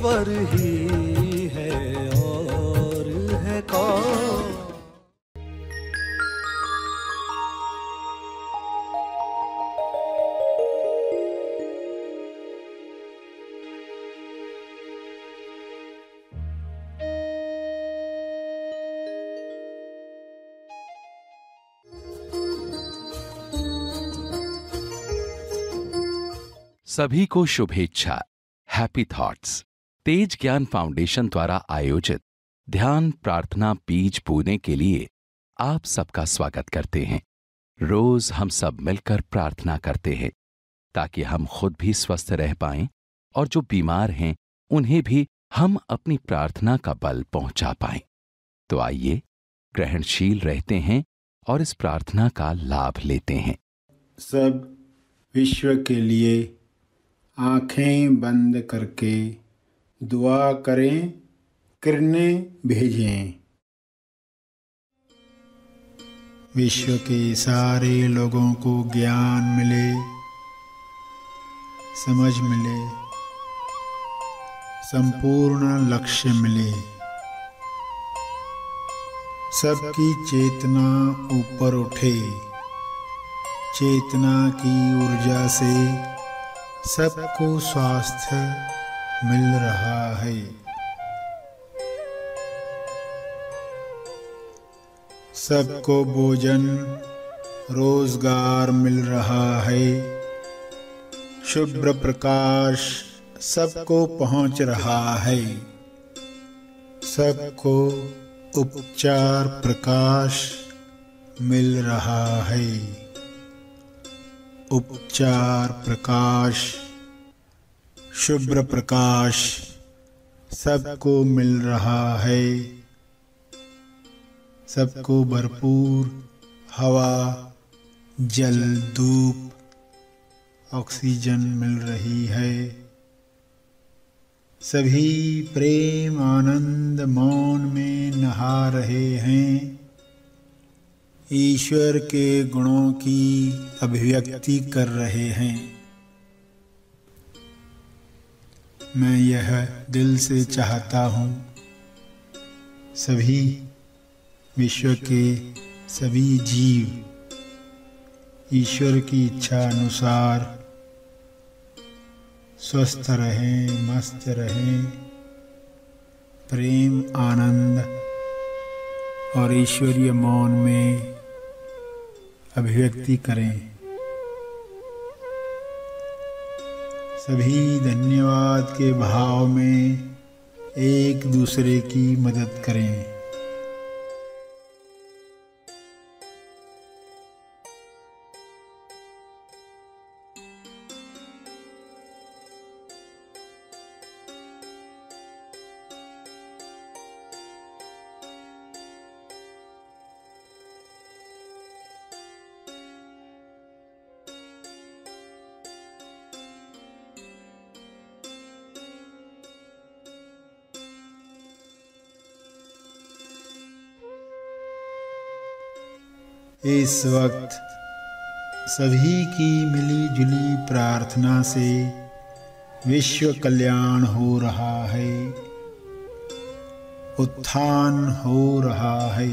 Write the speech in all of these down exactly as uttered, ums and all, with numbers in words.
ईश्वर ही है और है कौन। सभी को शुभेच्छा। हैप्पी थॉट्स तेज ज्ञान फाउंडेशन द्वारा आयोजित ध्यान प्रार्थना बीज बोने के लिए आप सबका स्वागत करते हैं। रोज हम सब मिलकर प्रार्थना करते हैं ताकि हम खुद भी स्वस्थ रह पाएं और जो बीमार हैं उन्हें भी हम अपनी प्रार्थना का बल पहुंचा पाएं। तो आइए ग्रहणशील रहते हैं और इस प्रार्थना का लाभ लेते हैं। सब विश्व के लिए आंखें बंद करके दुआ करें, किरणें भेजें। विश्व के सारे लोगों को ज्ञान मिले, समझ मिले, संपूर्ण लक्ष्य मिले। सबकी चेतना ऊपर उठे, चेतना की ऊर्जा से सबको स्वास्थ्य मिल रहा है। सबको भोजन, रोजगार मिल रहा है। शुभ्र प्रकाश सबको पहुंच रहा है। सबको उपचार प्रकाश मिल रहा है। उपचार प्रकाश, शुभ्र प्रकाश सबको मिल रहा है। सबको भरपूर हवा, जल, धूप, ऑक्सीजन मिल रही है। सभी प्रेम, आनंद, मौन में नहा रहे हैं। ईश्वर के गुणों की अभिव्यक्ति कर रहे हैं। मैं यह दिल से चाहता हूँ, सभी विश्व के सभी जीव ईश्वर की इच्छा अनुसार स्वस्थ रहें, मस्त रहें, प्रेम, आनंद और ईश्वरीय मौन में अभिव्यक्ति करें। सभी धन्यवाद के भाव में एक दूसरे की मदद करें। इस वक्त सभी की मिली जुली प्रार्थना से विश्व कल्याण हो रहा है, उत्थान हो रहा है।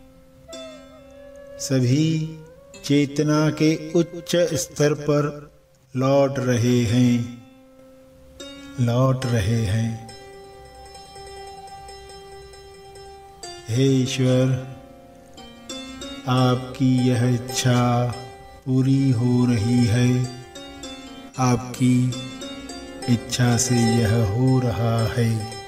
सभी चेतना के उच्च स्तर पर लौट रहे हैं, लौट रहे हैं। हे ईश्वर, आपकी यह इच्छा पूरी हो रही है। आपकी इच्छा से यह हो रहा है।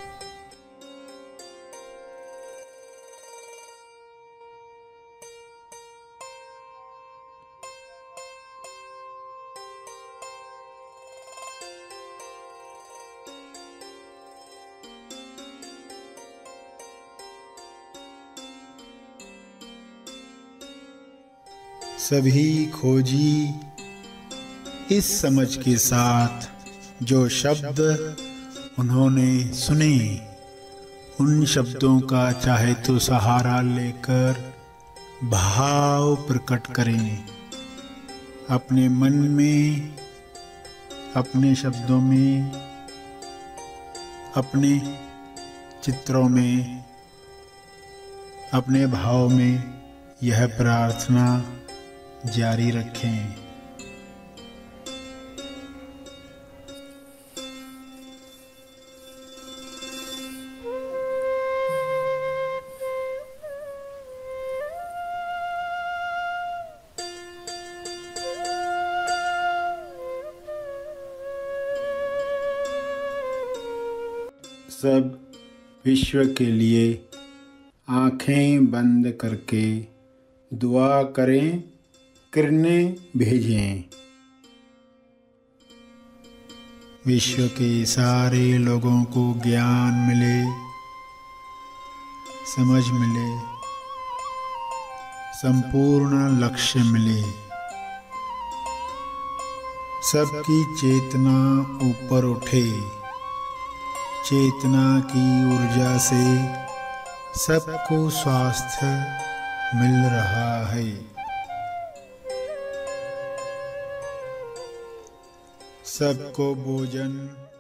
सभी खोजी इस समझ के साथ जो शब्द उन्होंने सुने, उन शब्दों का चाहे तो सहारा लेकर भाव प्रकट करें। अपने मन में, अपने शब्दों में अपने चित्रों में, अपने भाव में यह प्रार्थना जारी रखें। सब विश्व के लिए आँखें बंद करके दुआ करें, किरणें भेजें। विश्व के सारे लोगों को ज्ञान मिले, समझ मिले, संपूर्ण लक्ष्य मिले। सबकी चेतना ऊपर उठे, चेतना की ऊर्जा से सबको स्वास्थ्य मिल रहा है। सबको भोजन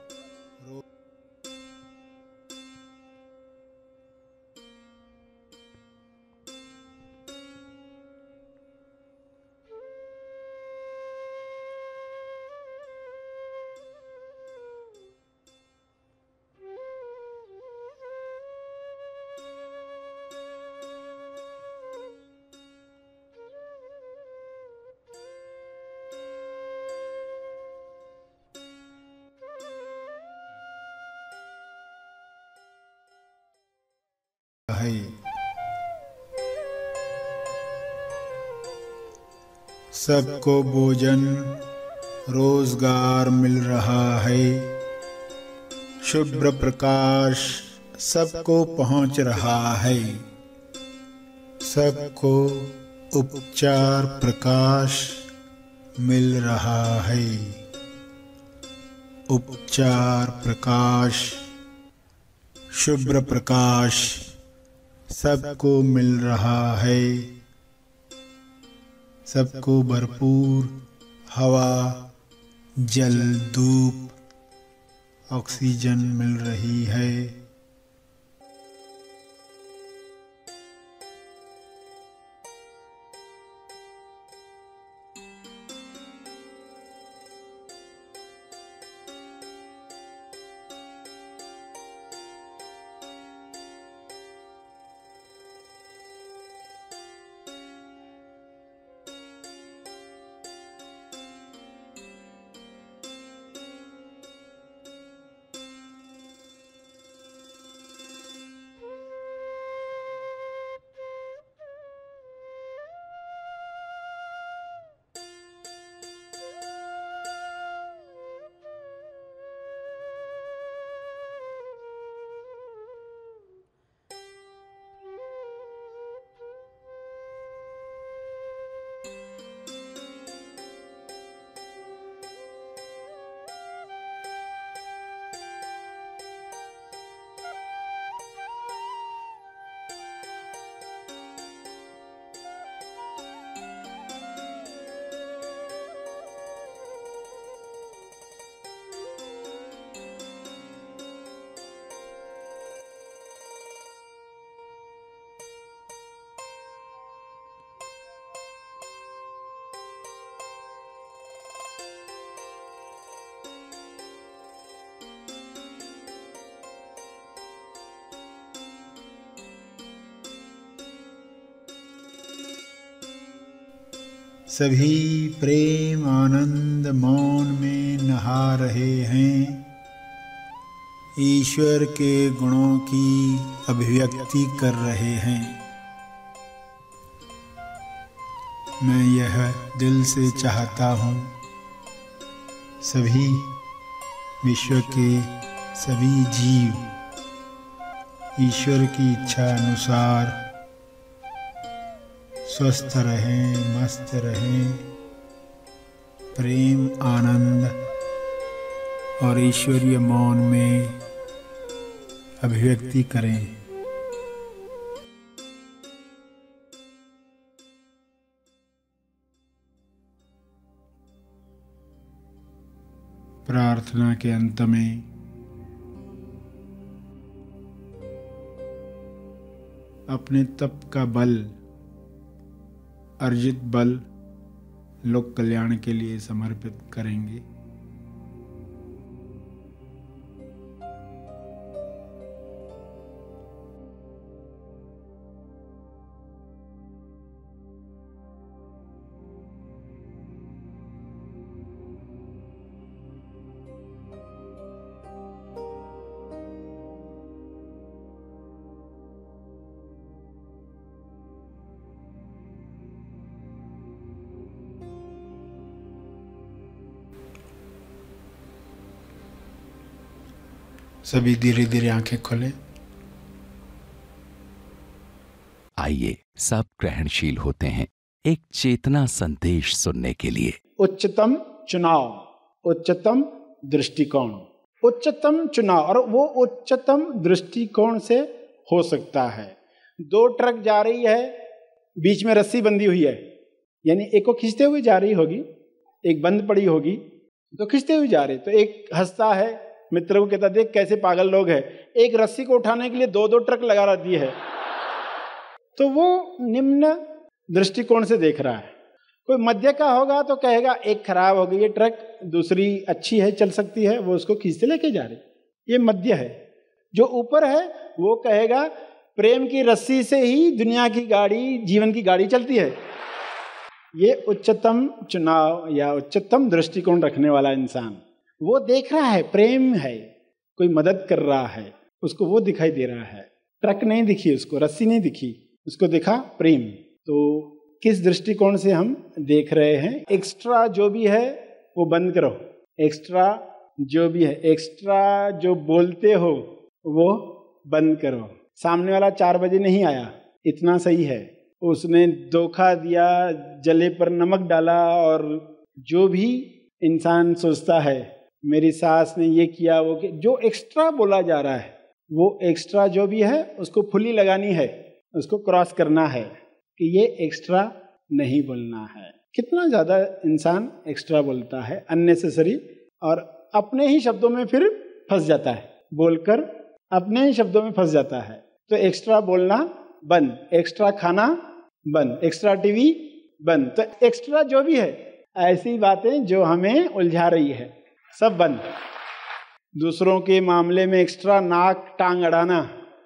है। सबको भोजन रोजगार मिल रहा है। शुभ्र प्रकाश सबको पहुंच रहा है। सबको उपचार प्रकाश मिल रहा है। उपचार प्रकाश, शुभ्र प्रकाश सबको मिल रहा है। सबको भरपूर हवा, जल, धूप, ऑक्सीजन मिल रही है। सभी प्रेम आनंद मौन में नहा रहे हैं। ईश्वर के गुणों की अभिव्यक्ति कर रहे हैं। मैं यह दिल से चाहता हूँ, सभी विश्व के सभी जीव ईश्वर की इच्छा अनुसार स्वस्थ रहें, मस्त रहें, प्रेम आनंद और ईश्वरीय मौन में अभिव्यक्ति करें। प्रार्थना के अंत में अपने तप का बल, अर्जित बल लोक कल्याण के लिए समर्पित करेंगे। सभी धीरे धीरे आंखें खोलें। आइए सब ग्रहणशील होते हैं एक चेतना संदेश सुनने के लिए। उच्चतम चुनाव, उच्चतम दृष्टिकोण, उच्चतम चुनाव, और वो उच्चतम दृष्टिकोण से हो सकता है। दो ट्रक जा रही है, बीच में रस्सी बंधी हुई है, यानी एक को खींचते हुए जा रही होगी, एक बंद पड़ी होगी, तो खींचते हुए जा रहे, तो एक हंसता है, मित्र को कहता देख कैसे पागल लोग हैं, एक रस्सी को उठाने के लिए दो दो ट्रक लगा रही है। तो वो निम्न दृष्टिकोण से देख रहा है। कोई मध्य का होगा तो कहेगा एक खराब हो गई ये ट्रक, दूसरी अच्छी है, चल सकती है, वो उसको खींचते लेके जा रही, ये मध्य है। जो ऊपर है वो कहेगा प्रेम की रस्सी से ही दुनिया की गाड़ी, जीवन की गाड़ी चलती है। ये उच्चतम चुनाव या उच्चतम दृष्टिकोण रखने वाला इंसान, वो देख रहा है प्रेम है, कोई मदद कर रहा है, उसको वो दिखाई दे रहा है। ट्रक नहीं दिखी उसको, रस्सी नहीं दिखी, उसको दिखा प्रेम। तो किस दृष्टिकोण से हम देख रहे हैं? एक्स्ट्रा जो भी है वो बंद करो, एक्स्ट्रा जो भी है, एक्स्ट्रा जो बोलते हो वो बंद करो। सामने वाला चार बजे नहीं आया, इतना सही है, उसने धोखा दिया, जले पर नमक डाला, और जो भी इंसान सोचता है मेरी सास ने ये किया वो किया, जो एक्स्ट्रा बोला जा रहा है वो एक्स्ट्रा जो भी है उसको फुली लगानी है, उसको क्रॉस करना है कि ये एक्स्ट्रा नहीं बोलना है। कितना ज़्यादा इंसान एक्स्ट्रा बोलता है अननेसेसरी, और अपने ही शब्दों में फिर फंस जाता है, बोलकर अपने ही शब्दों में फंस जाता है। तो एक्स्ट्रा बोलना बंद, एक्स्ट्रा खाना बंद, एक्स्ट्रा टीवी बंद। तो एक्स्ट्रा जो भी है, ऐसी बातें जो हमें उलझा रही है सब बंद। दूसरों के मामले में एक्स्ट्रा नाक टांग अड़ाना,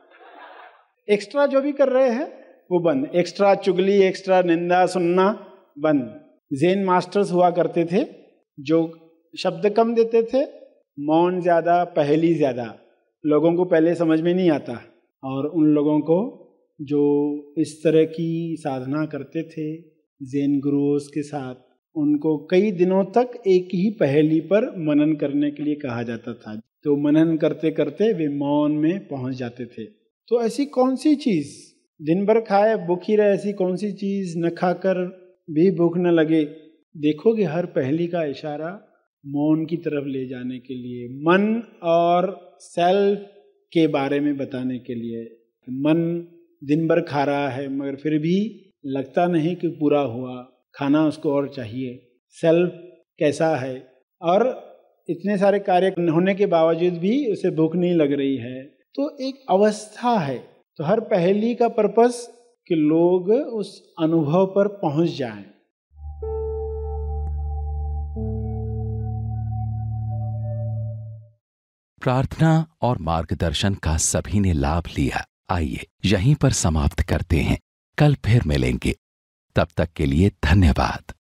एक्स्ट्रा जो भी कर रहे हैं वो बंद। एक्स्ट्रा चुगली, एक्स्ट्रा निंदा सुनना बंद। ज़ेन मास्टर्स हुआ करते थे जो शब्द कम देते थे, मौन ज़्यादा, पहेली ज़्यादा। लोगों को पहले समझ में नहीं आता, और उन लोगों को जो इस तरह की साधना करते थे ज़ेन गुरुओं के साथ, उनको कई दिनों तक एक ही पहेली पर मनन करने के लिए कहा जाता था। तो मनन करते करते वे मौन में पहुंच जाते थे। तो ऐसी कौन सी चीज़, दिन भर खाए भूख ही रहे, ऐसी कौन सी चीज़ न खाकर भी भूख न लगे? देखोगे हर पहेली का इशारा मौन की तरफ ले जाने के लिए, मन और सेल्फ के बारे में बताने के लिए। मन दिन भर खा रहा है मगर फिर भी लगता नहीं कि पूरा हुआ, खाना उसको और चाहिए। सेल्फ कैसा है, और इतने सारे कार्य होने के बावजूद भी उसे भूख नहीं लग रही है। तो एक अवस्था है। तो हर पहेली का पर्पस कि लोग उस अनुभव पर पहुंच जाएं। प्रार्थना और मार्गदर्शन का सभी ने लाभ लिया। आइए यहीं पर समाप्त करते हैं, कल फिर मिलेंगे। तब तक के लिए धन्यवाद।